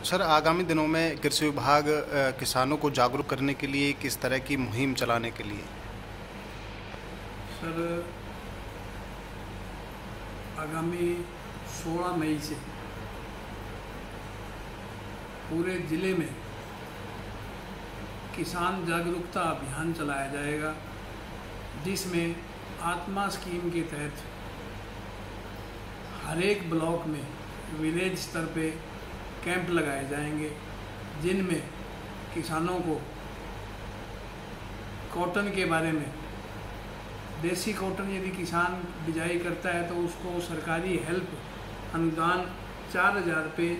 Sir, आगामी दिनों में कृषि विभाग किसानों को जागरूक करने के लिए किस तरह की मुहिम चलाने के लिए? सर, आगामी 16 मई से पूरे ज़िले में किसान जागरूकता अभियान चलाया जाएगा, जिसमें आत्मा स्कीम के तहत हर एक ब्लॉक में विलेज स्तर पे कैंप लगाए जाएंगे, जिनमें किसानों को कॉटन के बारे में, देसी कॉटन यदि किसान बिजाई करता है तो उसको सरकारी हेल्प अनुदान 4,000 रुपये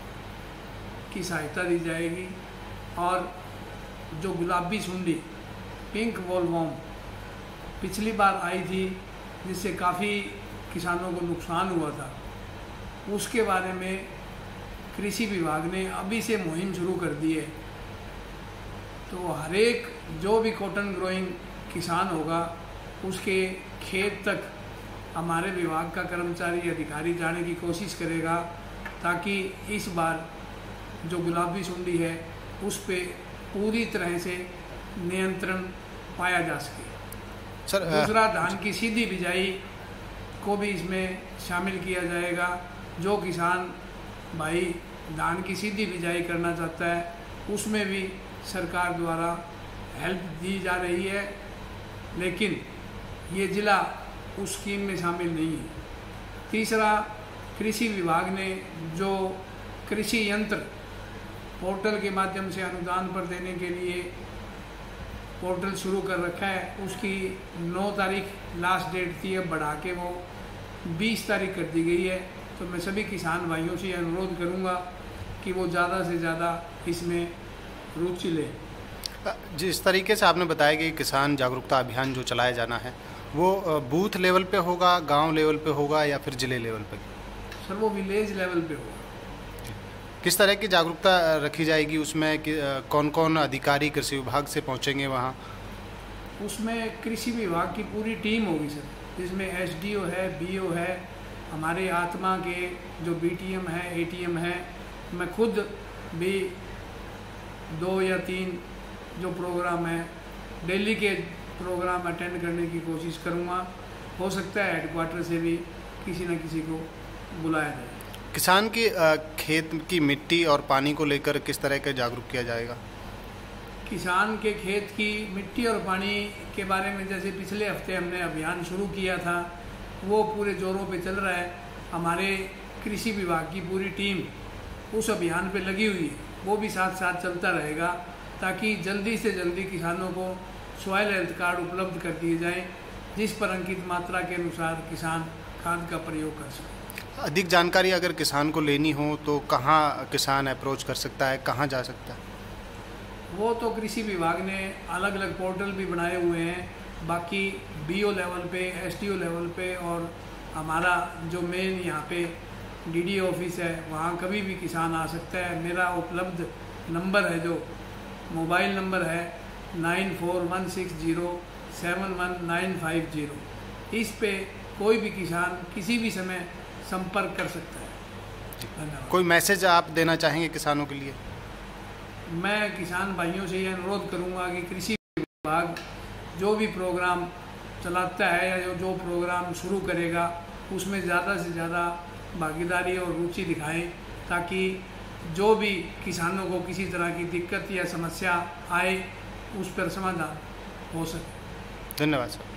की सहायता दी जाएगी। और जो गुलाबी सुंडी पिंक वॉलवॉर्म पिछली बार आई थी, जिससे काफ़ी किसानों को नुकसान हुआ था, उसके बारे में कृषि विभाग ने अभी से मुहिम शुरू कर दी है। तो हर एक जो भी कॉटन ग्रोइंग किसान होगा उसके खेत तक हमारे विभाग का कर्मचारी अधिकारी जाने की कोशिश करेगा, ताकि इस बार जो गुलाबी सुंडी है उस पे पूरी तरह से नियंत्रण पाया जा सके। सर, दूसरा, धान की सीधी बिजाई को भी इसमें शामिल किया जाएगा। जो किसान भाई धान की सीधी बिजाई करना चाहता है उसमें भी सरकार द्वारा हेल्प दी जा रही है, लेकिन ये ज़िला उस स्कीम में शामिल नहीं है। तीसरा, कृषि विभाग ने जो कृषि यंत्र पोर्टल के माध्यम से अनुदान पर देने के लिए पोर्टल शुरू कर रखा है, उसकी 9 तारीख लास्ट डेट थी, अब बढ़ा के वो 20 तारीख कर दी गई है। तो मैं सभी किसान भाइयों से अनुरोध करूंगा कि वो ज़्यादा से ज़्यादा इसमें रुचि लें। जिस तरीके से आपने बताया कि किसान जागरूकता अभियान जो चलाया जाना है वो बूथ लेवल पे होगा, गांव लेवल पे होगा या फिर ज़िले लेवल पे? सर, वो विलेज लेवल पे होगा। किस तरह की जागरूकता रखी जाएगी उसमें? कि कौन कौन अधिकारी कृषि विभाग से पहुंचेंगे वहां? उसमें कृषि विभाग की पूरी टीम होगी सर, जिसमें एसडीओ है, बीओ है, हमारे आत्मा के जो बीटीएम है, एटीएम है। मैं खुद भी 2 या 3 जो प्रोग्राम है डेली के प्रोग्राम अटेंड करने की कोशिश करूँगा। हो सकता है हेडक्वार्टर से भी किसी न किसी को बुलाया जाए। किसान की खेत की मिट्टी और पानी को लेकर किस तरह का जागरूक किया जाएगा? किसान के खेत की मिट्टी और पानी के बारे में जैसे पिछले हफ्ते हमने अभियान शुरू किया था, वो पूरे जोरों पे चल रहा है। हमारे कृषि विभाग की पूरी टीम उस अभियान पे लगी हुई है, वो भी साथ साथ चलता रहेगा, ताकि जल्दी से जल्दी किसानों को सॉइल हेल्थ कार्ड उपलब्ध कर दिए जाएं, जिस पर अंकित मात्रा के अनुसार किसान खाद का प्रयोग कर सके। अधिक जानकारी अगर किसान को लेनी हो तो कहाँ किसान अप्रोच कर सकता है, कहाँ जा सकता है? वो तो कृषि विभाग ने अलग अलग पोर्टल भी बनाए हुए हैं। बाकी बीओ लेवल पे, एसडीओ लेवल पे और हमारा जो मेन यहाँ पे डीडी ऑफिस है, वहाँ कभी भी किसान आ सकता है। मेरा उपलब्ध नंबर है, जो मोबाइल नंबर है 9416071950। इस पे कोई भी किसान किसी भी समय संपर्क कर सकता है। धन्यवाद। कोई मैसेज आप देना चाहेंगे किसानों के लिए? मैं किसान भाइयों से ये अनुरोध करूंगा कि कृषि विभाग जो भी प्रोग्राम चलाता है या जो प्रोग्राम शुरू करेगा उसमें ज़्यादा से ज़्यादा भागीदारी और रुचि दिखाएं, ताकि जो भी किसानों को किसी तरह की दिक्कत या समस्या आए उस पर समाधान हो सके। धन्यवाद सर।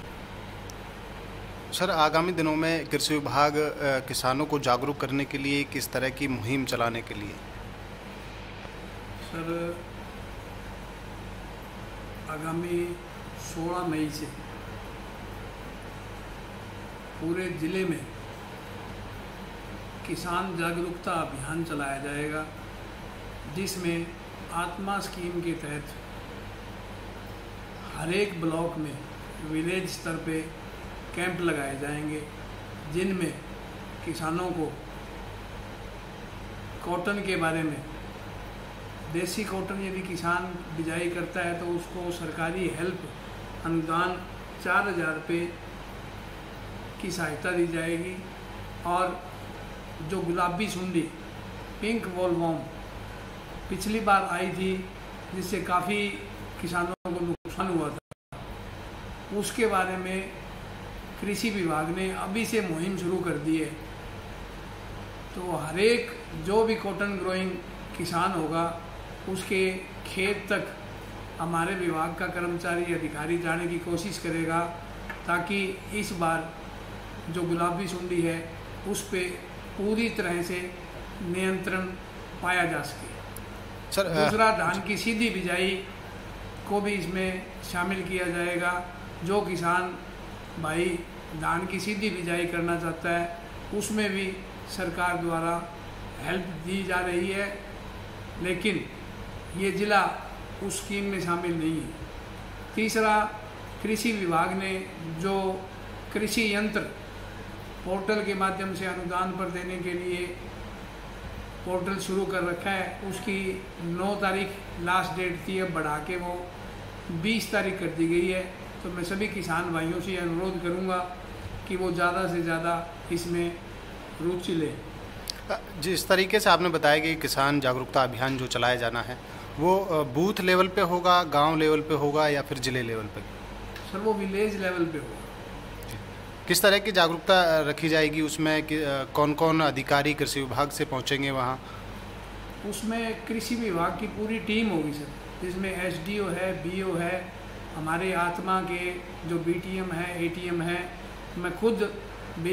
सर, आगामी दिनों में कृषि विभाग किसानों को जागरूक करने के लिए किस तरह की मुहिम चलाने के लिए? सर, आगामी 16 मई से पूरे ज़िले में किसान जागरूकता अभियान चलाया जाएगा, जिसमें आत्मा स्कीम के तहत हर एक ब्लॉक में विलेज स्तर पे कैंप लगाए जाएंगे, जिनमें किसानों को कॉटन के बारे में, देसी कॉटन यदि किसान बिजाई करता है तो उसको सरकारी हेल्प अनुदान 4,000 रुपये की सहायता दी जाएगी। और जो गुलाबी सुंडी पिंक वॉलवॉर्म पिछली बार आई थी, जिससे काफ़ी किसानों को नुकसान हुआ था, उसके बारे में कृषि विभाग ने अभी से मुहिम शुरू कर दी है। तो हर एक जो भी कॉटन ग्रोइंग किसान होगा उसके खेत तक हमारे विभाग का कर्मचारी अधिकारी जाने की कोशिश करेगा, ताकि इस बार जो गुलाबी सुंडी है उस पे पूरी तरह से नियंत्रण पाया जा सके। सर, दूसरा, धान की सीधी बिजाई को भी इसमें शामिल किया जाएगा। जो किसान भाई धान की सीधी बिजाई करना चाहता है उसमें भी सरकार द्वारा हेल्प दी जा रही है, लेकिन ये ज़िला उस स्कीम में शामिल नहीं है। तीसरा, कृषि विभाग ने जो कृषि यंत्र पोर्टल के माध्यम से अनुदान पर देने के लिए पोर्टल शुरू कर रखा है, उसकी 9 तारीख लास्ट डेट थी, अब बढ़ा के वो 20 तारीख कर दी गई है। तो मैं सभी किसान भाइयों से अनुरोध करूंगा कि वो ज़्यादा से ज़्यादा इसमें रुचि लें। जिस तरीके से आपने बताया कि किसान जागरूकता अभियान जो चलाया जाना है वो बूथ लेवल पे होगा, गांव लेवल पे होगा या फिर ज़िले लेवल पे? सर, वो विलेज लेवल पे होगा। किस तरह की जागरूकता रखी जाएगी उसमें? कि कौन कौन अधिकारी कृषि विभाग से पहुंचेंगे वहां? उसमें कृषि विभाग की पूरी टीम होगी सर, जिसमें एसडीओ है, बीओ है, हमारे आत्मा के जो बीटीएम है, एटीएम है। मैं खुद भी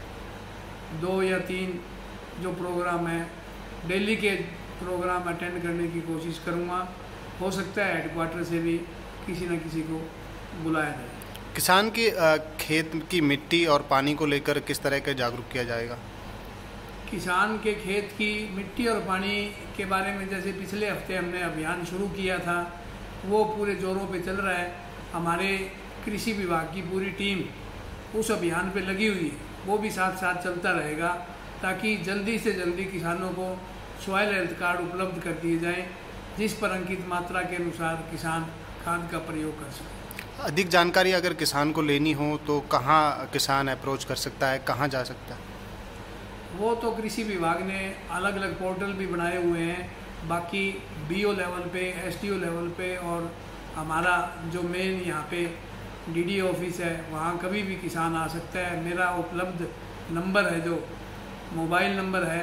2 या 3 जो प्रोग्राम है डेली के प्रोग्राम अटेंड करने की कोशिश करूँगा। हो सकता है हेडक्वार्टर से भी किसी न किसी को बुलाया जाए। किसान की खेत की मिट्टी और पानी को लेकर किस तरह का जागरूक किया जाएगा? किसान के खेत की मिट्टी और पानी के बारे में जैसे पिछले हफ्ते हमने अभियान शुरू किया था, वो पूरे जोरों पे चल रहा है। हमारे कृषि विभाग की पूरी टीम उस अभियान पे लगी हुई है, वो भी साथ साथ चलता रहेगा, ताकि जल्दी से जल्दी किसानों को सॉइल हेल्थ कार्ड उपलब्ध कर दिए जाएं, जिस पर अंकित मात्रा के अनुसार किसान खाद का प्रयोग कर सके। अधिक जानकारी अगर किसान को लेनी हो तो कहाँ किसान अप्रोच कर सकता है, कहाँ जा सकता है? वो तो कृषि विभाग ने अलग अलग पोर्टल भी बनाए हुए हैं। बाकी बीओ लेवल पे, एसडीओ लेवल पे और हमारा जो मेन यहाँ पे डीडी ऑफिस है, वहाँ कभी भी किसान आ सकता है। मेरा उपलब्ध नंबर है, जो मोबाइल नंबर है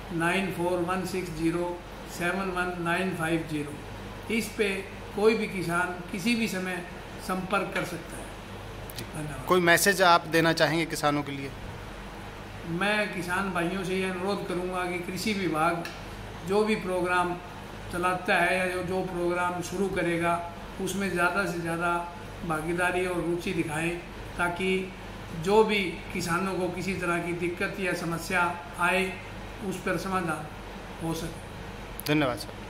9416071950। इस पे कोई भी किसान किसी भी समय संपर्क कर सकता है। धन्यवाद। कोई मैसेज आप देना चाहेंगे किसानों के लिए? मैं किसान भाइयों से ये अनुरोध करूंगा कि कृषि विभाग जो भी प्रोग्राम चलाता है या जो प्रोग्राम शुरू करेगा उसमें ज़्यादा से ज़्यादा भागीदारी और रुचि दिखाएं, ताकि जो भी किसानों को किसी तरह की दिक्कत या समस्या आए उस पर समाधान हो सके। धन्यवाद सर।